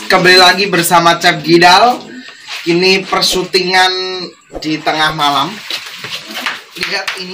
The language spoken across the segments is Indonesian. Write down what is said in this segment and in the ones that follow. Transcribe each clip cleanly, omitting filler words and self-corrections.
Kembali lagi bersama Chef Gidal. Ini persyutingan di tengah malam. Lihat ini.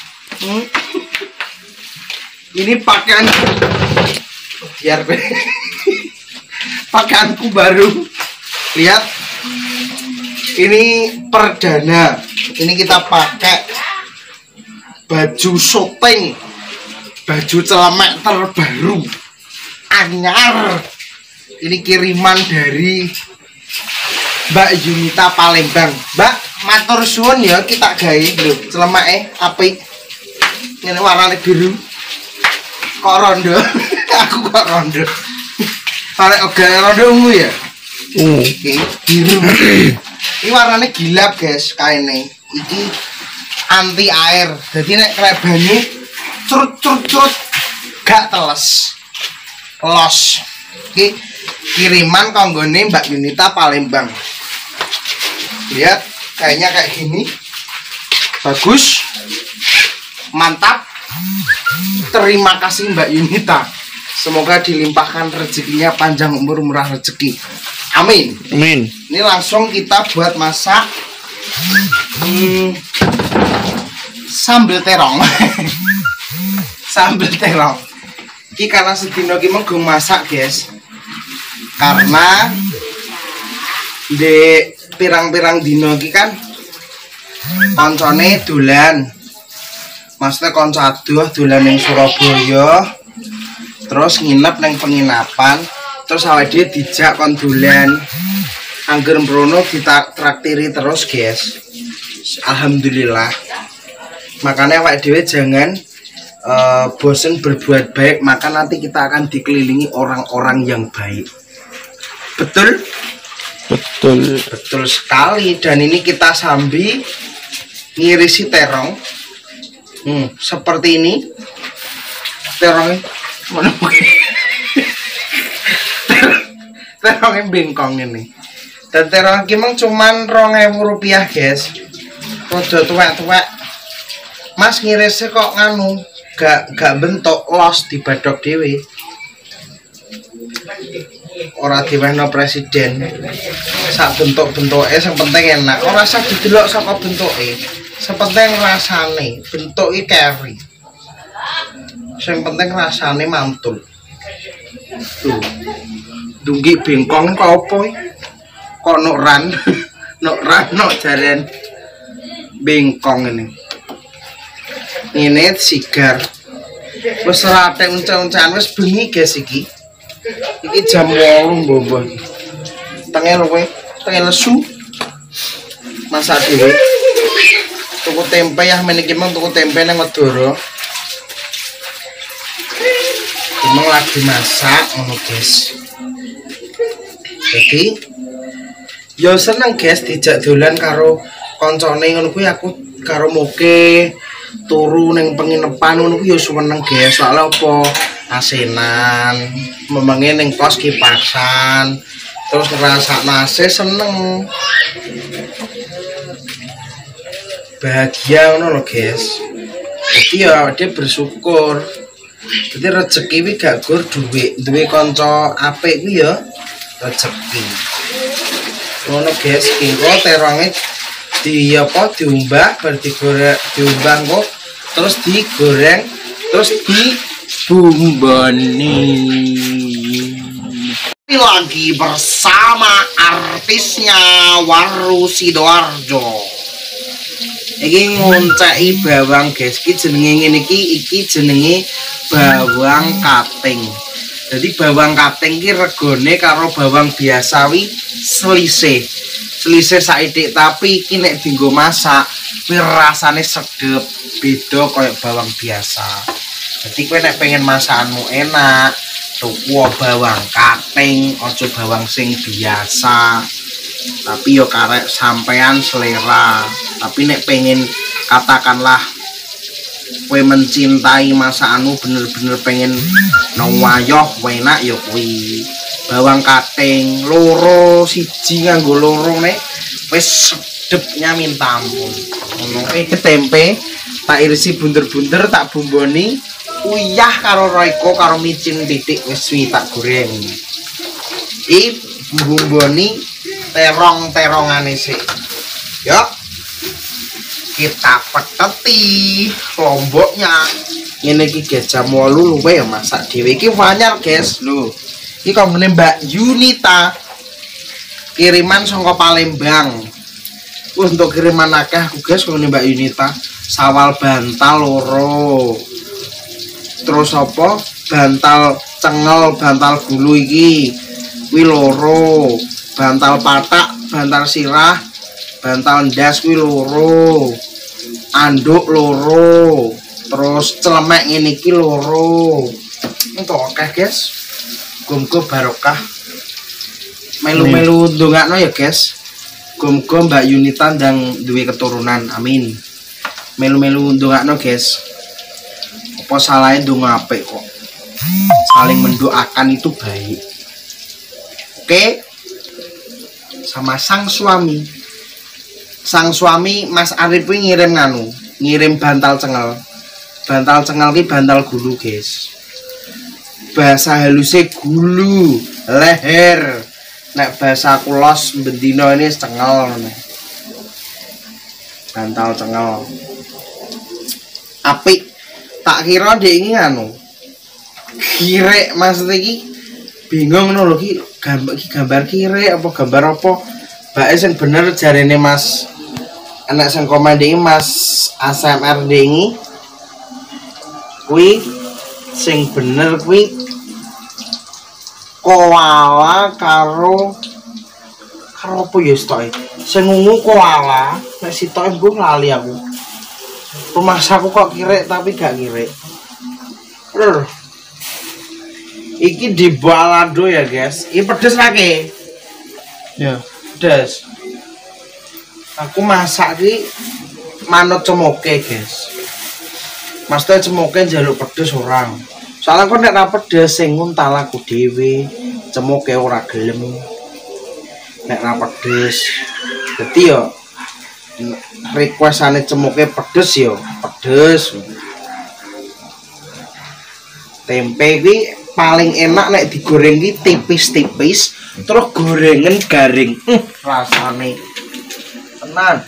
Ini pakaian biar pakaianku baru. Lihat. Ini perdana. Ini kita pakai baju syuting, baju celemek terbaru, anyar. Ini kiriman dari Mbak Yunita Palembang. Mbak, matur suwun ya, kita gawe lho celemeke apik. Ini warnane biru. Kok rondo? Aku kok rondo. Arek ogane rondo ungu ya? Oke, biru. Ini warnanya gilap guys, kainnya. Ini anti air. Jadi nek kena banyu curut gak teles. Los. Oke, kiriman konggone Mbak Yunita Palembang. Lihat, kayaknya kayak gini. Bagus. Mantap. Terima kasih Mbak Yunita. Semoga dilimpahkan rezekinya, panjang umur, murah rezeki. Amin. Amin. Ini langsung kita buat masak sambal terong. Sambal terong. Ini karena sedino iki menggo masak, guys. Karena di pirang-pirang dino iki kan koncone dolan. Maksudnya konco aduh dolan ning Surabaya. Terus nginep neng penginapan. Terus awake dhewe dijak kon dolan. Angger mbrono ditraktiri terus, guys. Alhamdulillah. Makanya awake dhewe jangan bosen berbuat baik, maka nanti kita akan dikelilingi orang-orang yang baik. Betul? Betul. Betul sekali. Dan ini kita sambil ngirisi terong. Seperti ini. Terongnya mana mungkin? Terongnya bengkong ini. Dan terong kimeng cuman Rp2.000, guys. Rodo tuwek-tuwek. Mas ngirisnya kok nganu gak bentuk los di badok dewe. Ora diwehno presiden. Sak bentuk-bentuke sing penting enak. Ora usah didelok saka bentuke. Sepenting rasane. Bentuke keri. Sing penting rasane mantul. Tuh. Dunggi bengkong kok opo iki? Kok nukran? Nok jaren bengkong ini. Ini sigar. Wis rate unca-uncaan wis bengi, guys iki. Iki jam 8 mbok. Tengel kowe, tengel lesu. Masak dhewe. Tuku tempe ya meniki mung tuku tempe nang Wedoro. Emang lagi masak ngono, guys. Jadi yo seneng, guys, dijak dolan karo koncone ngono kuwi. Aku karo moke turu ning penginapan ngono kuwi yo seneng, guys. Soale apa? Asenan, memangnya ning kos kipasan, terus ngerasa nase seneng. Bahagia ngono lho, guys. Jadi ya dia bersyukur. Jadi rezeki wi gak gur duwe kanca apik kuwi ya rezeki. Ngono, guys, kira teronge diumbak bar digoreng, diumbang kok terus digoreng terus dibumboni. Lagi bersama artisnya Waru Sidoarjo. Iki ngonceki bawang, guys. Iki jenenge ngene iki jenenge bawang kating. Jadi bawang kating ki regone karo bawang biasa wi selisih saidik, tapi iki nek dienggo masak kuwi rasane sedep, beda koyo bawang biasa. Jadi kowe nek pengen masakanmu enak, tuku bawang kating, aja bawang sing biasa. Tapi yo karek sampean selera. Tapi nek pengen katakanlah kowe mencintai masakanmu, bener-bener pengen nawayoh enak ya kuwi bawang kating loro, siji nganggo loro nek wis sedepnya minta ampun. Ngono tempe tak irisi bunder-bunder, tak bumboni uyah karo roiko karo micin titik wis tak goreng. mbumboni terong-terongane sik. Yuk. Kita peteti lomboknya. Ini iki guys jam 8 luwe ya masak dhewe iki anyar guys. Lho. Iki konggone Mbak Yunita. Kiriman saka Palembang. Untuk kiriman akeh aku guys konggone Mbak Yunita. Sawal bantal loro. Terus apa? Bantal cengel, bantal gulu iki. Kuwi loro. Bantal patak, bantal sirah, bantal ndas kuwi loro. Anduk loro. Terus celemek ngene iki loro. Entuk akeh guys. Muga barokah. Melu-melu ndongakno ya guys. Muga Mbak Yunita ndang duwe keturunan. Amin. Melu-melu ndongakno guys. Apa salahnya ndonga apik kok. Saling mendoakan itu baik. Oke. Sama sang suami. Sang suami Mas Arif ngirim ngirim bantal cengel. Bantal cengel ki bantal gulu, guys. Bahasa halusnya gulu, leher. Nek bahasa kulos bendino ini cengel. Bantal cengel. Apik. Tak kira dia ini kirek maksudnya iki bingung lho iki gambar kirek apa gambar apa. Bae sing bener jarene Mas anak sing komen iki Mas ASMR dingi kuwi sing bener kuwi koala karo apa ya sitoke sing ungu koala nek sitoke mbok lali aku. Rumah saku kok kirek tapi gak kirek. Iki di balado ya guys. Ini pedes lagi. Ya, pedes. Aku masak ki manut cemoke guys. Maksudnya cemoke njaluk pedes orang. Soalnya kok nek ra pedes sing nguntal aku dhewe. Cemoke ora gelem. Nek ra pedes. Dadi yo requestane cemoke pedes yo, pedes. Tempe ki paling enak nek digoreng ki tipis-tipis terus gorengan garing. Rasane tenan.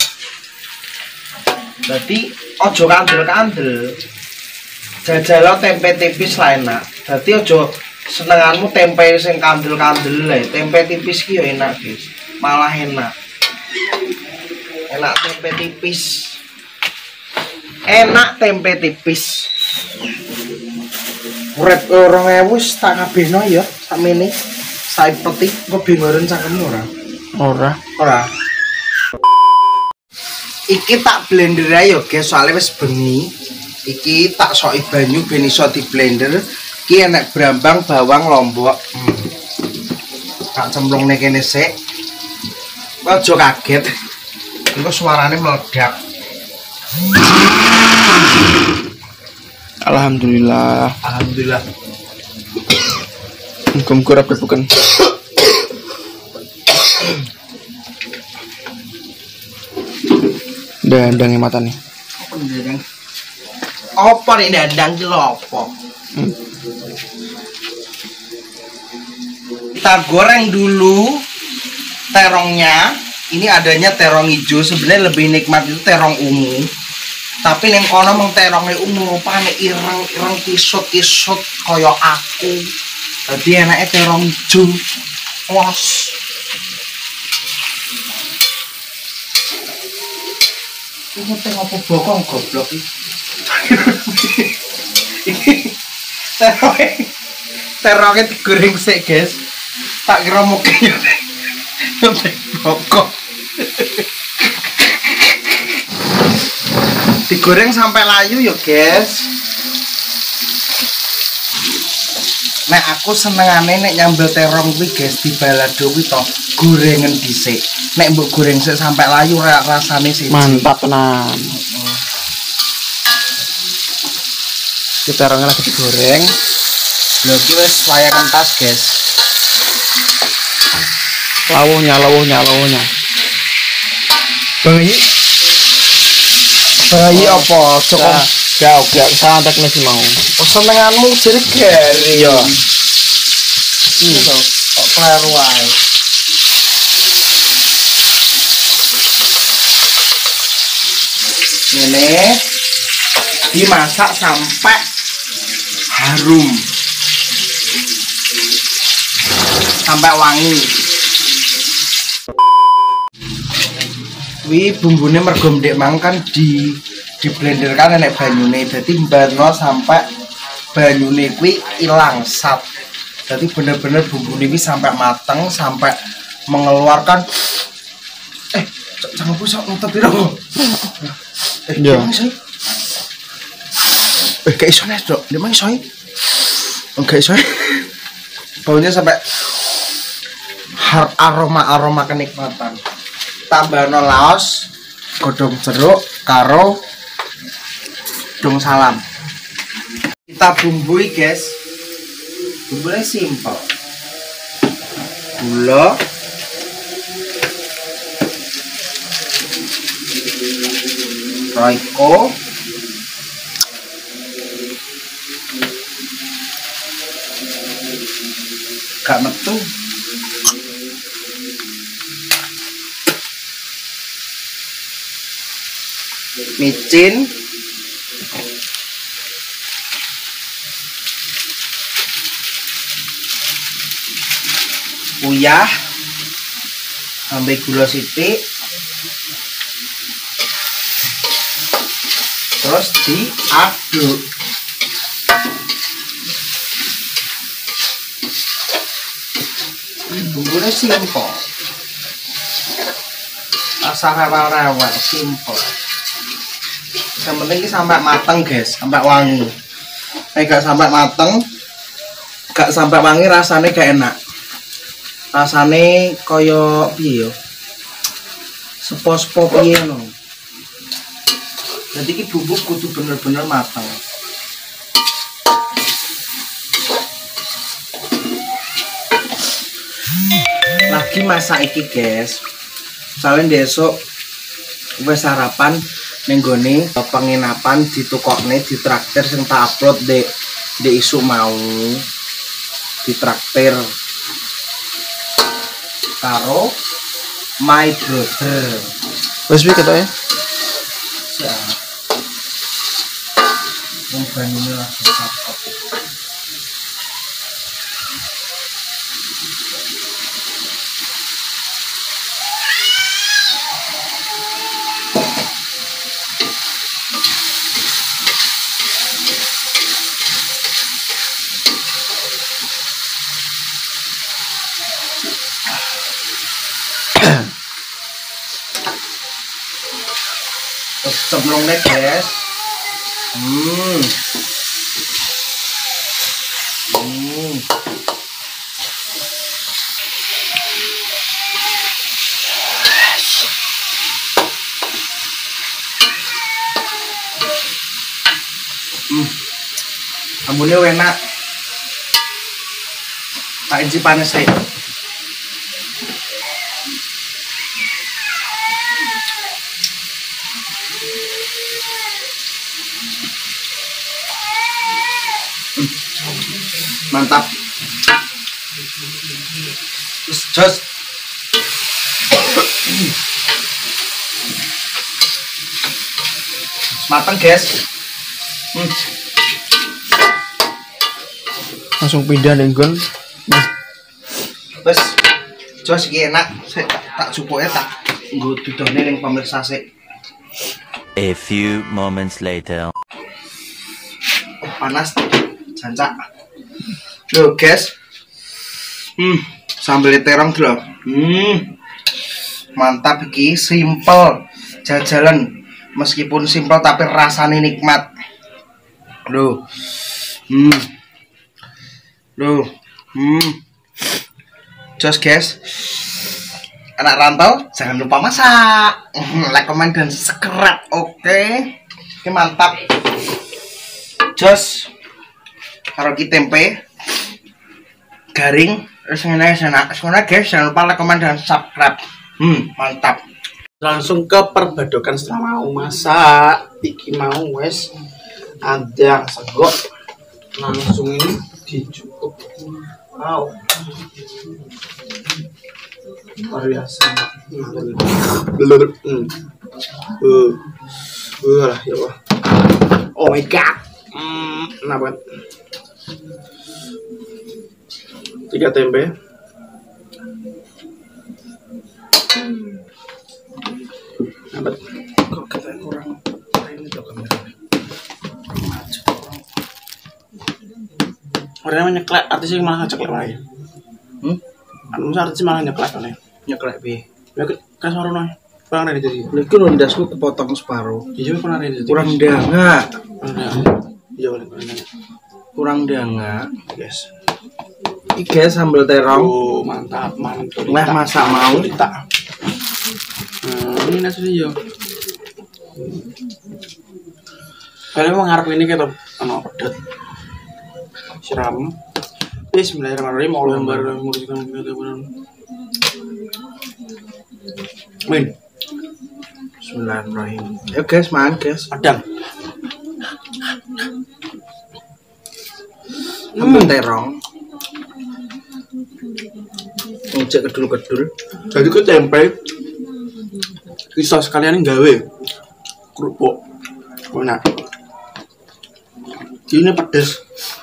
Dadi aja kandel-kandel. Jajalo tempe tipis lah enak. Dadi aja senenganmu tempe sing kandel-kandel ae. Tempe tipis ki yo enak, guys. Malah enak. Enak tempe tipis. Enak tempe tipis. Urip 2000 tak kabehno ya sakmene. Sae peti kok bingoren cangkemmu ora? Ora. Iki tak blender ae yo guys, soalnya wis bengi. Iki tak soki banyu ben iso di blender. Iki enek brambang, bawang, lombok. Tak cemplungne kene sik. Aja kaget. Iku suarane meledak. Alhamdulillah. Muga-muga rapet bukan. Dandang mata nih. Apa nih dandang ki lopo? Kita goreng dulu terongnya. Ini adanya terong hijau, sebenarnya lebih nikmat itu terong ungu. Tapi neng kono meng terongnya ungu, rupane ireng kisut-kisut koyo aku. Tadi enaknya terong hijau. Was. Ini tengok apa bokong goblok iki. Terongnya digoreng sik, guys. Tak kira mukanya bokong. Digoreng sampai layu yuk guys. Nek aku senengane nek nyambel terong kuwi guys di balado kuwi to gorengan dhisik. Nek mbok goreng sik sampai layu rasane siji. Mantap tenan. Kita terongnya lagi digoreng. Lho iki wis layak entas guys. Lawuhnya. Bayi apa? Cukup gak sangat teknis mau. Senenganmu jadi garing. Iya. Kok kleru wae. ini dimasak sampai harum, sampai wangi. Wi bumbune mergo ndek mang kan di blender kan enek banyune, dadi mbano sampai banyune kuwi ilang sat. Dadi bener-bener bumbune kuwi sampai mateng, sampai mengeluarkan jangan pusat nonton piro. Iya. Kayak iso nih, Dok. Dia mah iso. Enggak iso. Baunya sampai aroma kenikmatan. Tambahno laos, godhong jeruk karo dong salam. Kita bumbui, guys. Bumbunya simpel. Gula, royco, gak metu, micin, uyah, sampai gula sithik, terus diaduk. Bumbunya simpel, rasa rewel-rewel, simpel. Yang penting ini sampai mateng, guys, sampai wangi. Gak sampai mateng, gak sampai wangi, rasanya gak enak. Rasanya koyo piye yo, sepo-sepo piye no. Jadi ini bumbu kudu bener-bener mateng. Lagi masak iki, guys. Misalnya besok wis sarapan ning gone penginapan ditukokne di traktir sing tak upload di isuk mau. Di traktir karo my brother. Wes piye ketoke? Siap. Yang banyune langsung cakep. Cemplungnya, guys. Ambune enak. Tak inci panas saya. Mantap. Jos. Matang, guys. Langsung pindah lenggon. Wes, jos iki enak. Sik tak cupuke tak nggo didone ning pemirsa sik. A few moments later. Panas jancak. Loh, guys. Sambel terong lho. Mantap iki, simple. Jajalan meskipun simple tapi rasanya nikmat. Loh. Loh. Jos, guys. Anak rantau jangan lupa masak. Like, comment dan subscribe. Oke. Ini mantap. Jos. Karo ki tempe garing terus ngene enak. Semoga guys jangan lupa like, comment dan subscribe. Mantap. Langsung ke perbadokan setelah mau masak. Iki mau wes ada sego. Langsung ini dicukup. Wow. Luar biasa. Wah, ya Allah. Oh my god. Enak banget. 3 tempe. Enak. Kok katanya kurang ini tuh kamera. Orangnya nyeklek, artisnya malah ngeceklek lagi. Anu artis malah nyeklek kan ya. Nyeklek piye? Ya kan sarono. Kurang ada jadi. Lha iku ndasku kepotong separuh. Iya kurang ada jadi. Kurang danga. Iya boleh kurang ada. Kurang danga. Yes. Iki guys sambal terong. Oh, mantap, mantap. Wah, masak mau tak. Ini nasi yo. Kalian mau ngarep ini kita ano pedet. Siram. Bismillahirrahmanirrahim. Allahumma barik lana fi Min. Bismillahirrahmanirrahim. Ayo guys, makan guys. Padang. Sambal terong. Ngecek kedul-kedul. Jadi ke tempe. Bisa sekalian gawe kerupuk. Enak. Ini pedes.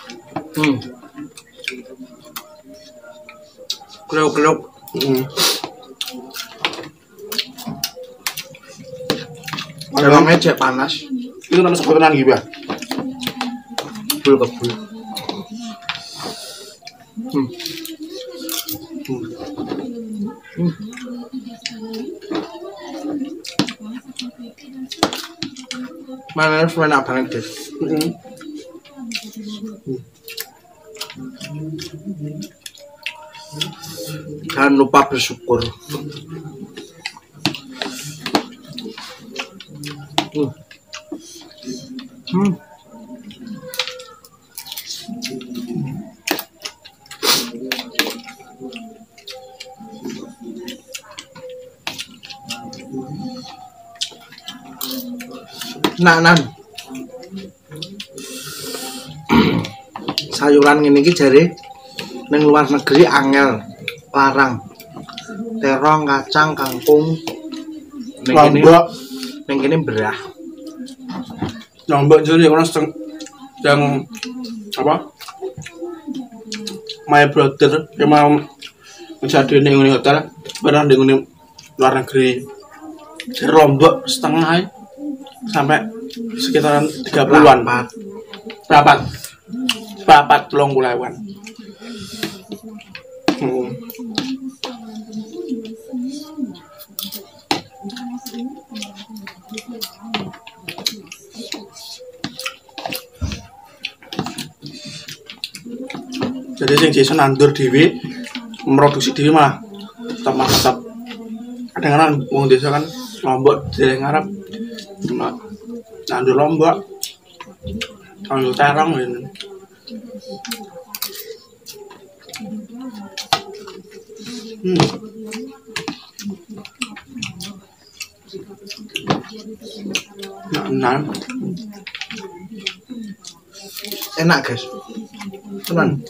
Keluk-keluk. Terongnya cek panas. Itu nama sebutan gitu ya. Kebul-kebul. Mana enak banget guys. Jangan lupa bersyukur. Nan. Sayuran ngene iki jare ning luar negeri angel, larang. Terong, kacang, kangkung. Ning kene berah. Lombok jadi orang yang apa? My brother yang mau menjadi di hotel pernah di luar negeri. Dari Lombok setengah sampai sekitaran 30-an. Berapa telung pulauan. Jadi sing Jason nandur dhewe memproduksi dhewe malah tetap kadang-kadang wong desa kan Lombok dhewe ngarep nandur Lombok nandur terong ini. Nah, enak guys. Tenan.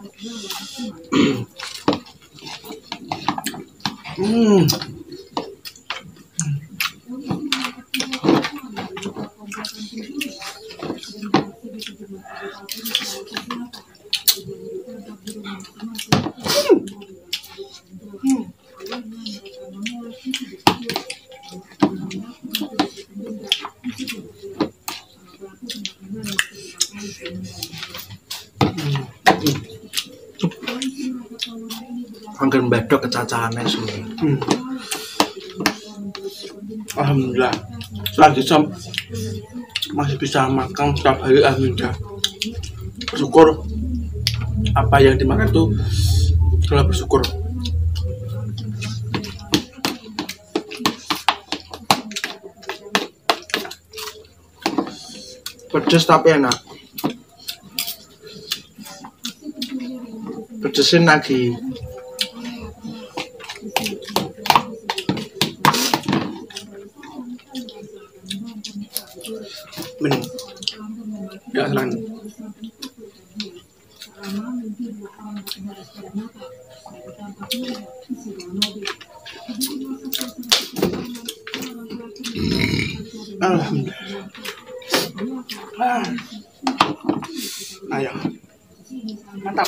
Anggen bedok kecacahane semua. Alhamdulillah. Lagi masih bisa makan setiap hari, alhamdulillah. Bersyukur apa yang dimakan itu adalah bersyukur. Pedes tapi enak. Pedesin lagi. Minum. Ya, selain. Alhamdulillah. Ayo. Mantap.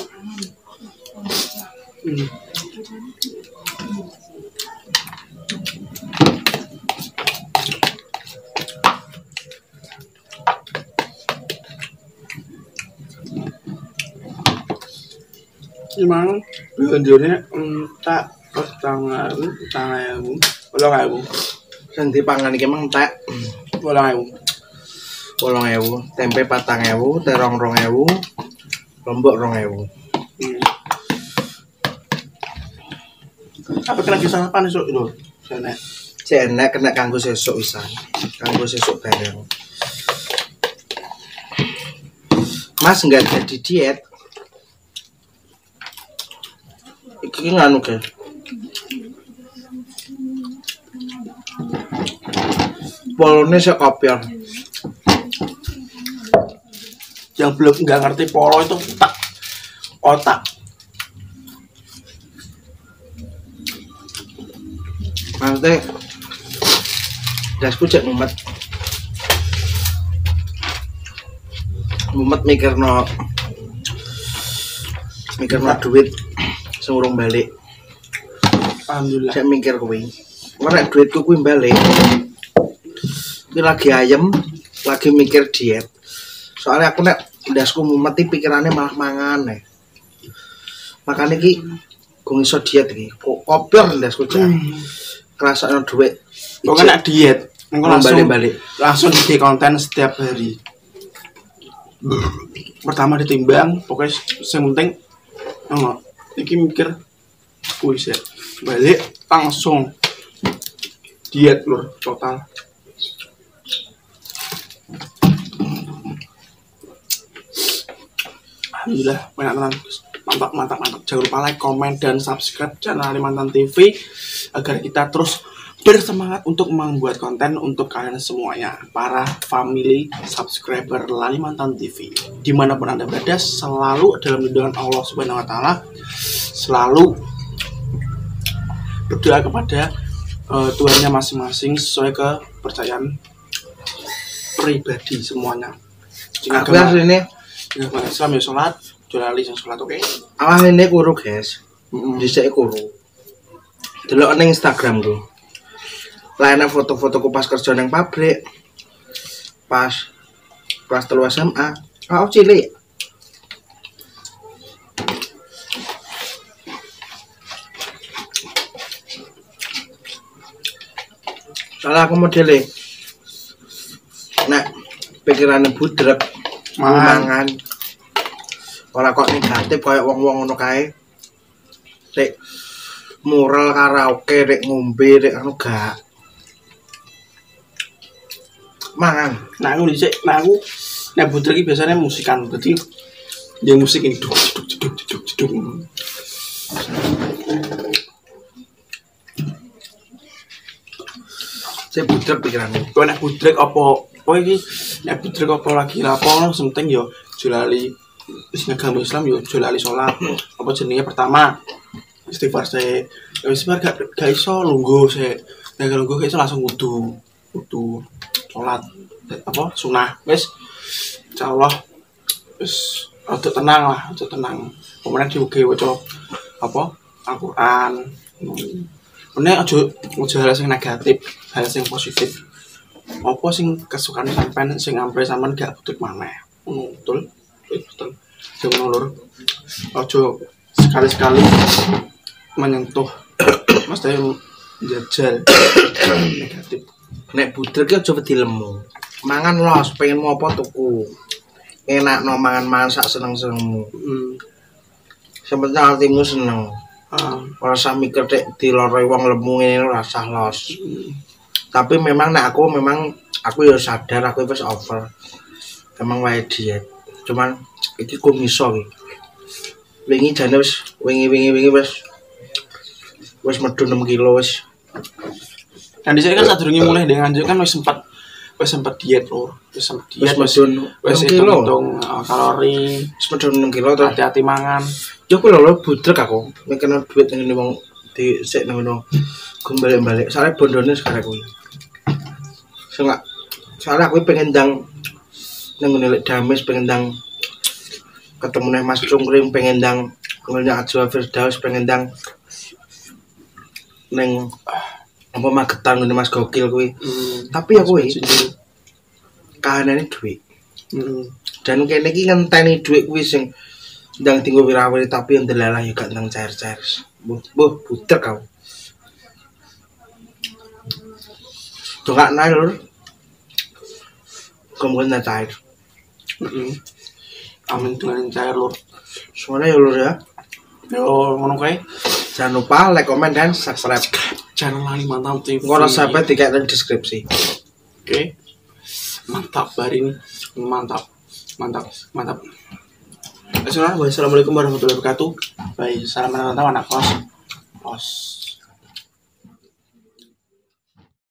Gimana? Belanjanya tak tangan, Sing dipangan iki emang entek. 8.000. 8.000, tempe 4.000, terong 2.000, lombok 2.000. Apa kena kisah apa nih itu? Sana. Cek enek kena kanggo sesuk pisan. Kanggo sesuk bareng. Mas enggak jadi diet. Iki nganu ke. Polone sik kopior. Yang belum nggak ngerti polo itu otak. Nanti dasku cek mumet mikirno duit sing urung balik. Alhamdulillah. Saya mikir kuwi. Ora duitku kuwi balik. Iki lagi ayem, lagi mikir diet. Soalnya aku nek ndasku mumet iki pikirane malah mangan nek. Makane iki gue iso diet iki. Kok kopior ndasku cek. Kerasane duit. Kok kena diet? Engko balik. Langsung bikin konten setiap hari. Pertama ditimbang, pokoknya yang penting iki mikir kuis ya. Balik langsung diet lur total. Alhamdulillah banyak teman. Mantap. Jangan lupa like, komen, dan subscribe channel Alimantan TV agar kita terus bersemangat untuk membuat konten untuk kalian semuanya, para family subscriber Lalimantan TV. Dimanapun Anda berada, selalu dalam lindungan Allah Subhanahu Wa Taala, selalu berdoa kepada Tuhannya masing-masing sesuai kepercayaan pribadi semuanya. Aku asline Islam ya sholat, jolali yang sholat, oke? Awalnya kuru guys, dhisik kuru. Delok ning Instagramku. Layanan foto-fotoku pas kerja nang pabrik. Pas kelas 3 SMA. Aku cilik. Soalnya aku modele. Nek pikirannya budrek, mangan. Ora kok negatif kayak wong-wong ngono kae. Rek mural karaoke, rek ngombe, rek anu gak. Mangan. Nah aku nek budrek iki biasanya musikan. Berarti dia musik ini duk. Saya budrek pikirannya. Kok nek budrek apa iki nek budrek apa lagi lapo penting yo jolali wis agama Islam yo jolali salat. Apa jenenge pertama istighfar se wis gak iso lungguh se. Nek lungguh iso langsung wudu salat apa sunah wis insyaallah wis rada tenang kemudian diuge waca apa Al-Qur'an. Nek aja hal sing negatif, hal sing positif. Apa sing kesukaan sampean sing ampe sampean gak butuh maneh. Betul. Jangan lur. Aja sekali-sekali menyentuh mesti jajal negatif. Nek budrek ki aja wedi lemu. Mangan los, pengen mau apa tuku. Enak no mangan sak seneng-senengmu. Sampeyan hatimu seneng. Ora usah mikir nek diloroi wong lemu ngene ora usah los. Tapi memang nek aku ya sadar aku wis over. Emang wae diet. Cuman iki kok iso iki. Wingi jane wis wingi wis medun 6 kilo wis. Kan dhisik kan sadurunge mulai dengan Nganjuk kan wis sempat diet lho. Wis medun wis hitung kalori, wis medun 6 kilo to. Hati-hati mangan. Yo ku lho budrek aku. Mikirno duit ngene wong disik ngono. Gue balik-balik. Soalnya bondone sekarang kuwi. Soalnya aku pengen ndang nang ngene lek Dames pengen ndang ketemu nih Mas Cungkring pengen ndang ngene Ajwa Firdaus pengen ndang neng apa Magetan ngene Mas Gokil kuwi. Tapi ya kuwi kahanane dhuwit. Dan kene iki ngenteni dhuwit kuwi sing ndang tinggo wirawiri tapi yang delalah ya gak ndang cair-cair. Mbuh buter kau. Tungak naik lur. Kemudian cair. Amin dengan cair lur. Soalnya ya lur ya. Yo ngono kae. Jangan lupa like, comment, dan subscribe Channel Lali Mantap TV. Ngono sampai di deskripsi. Oke. Mantap hari ini. Mantap. Assalamualaikum warahmatullahi wabarakatuh. Baik, salam anak kos.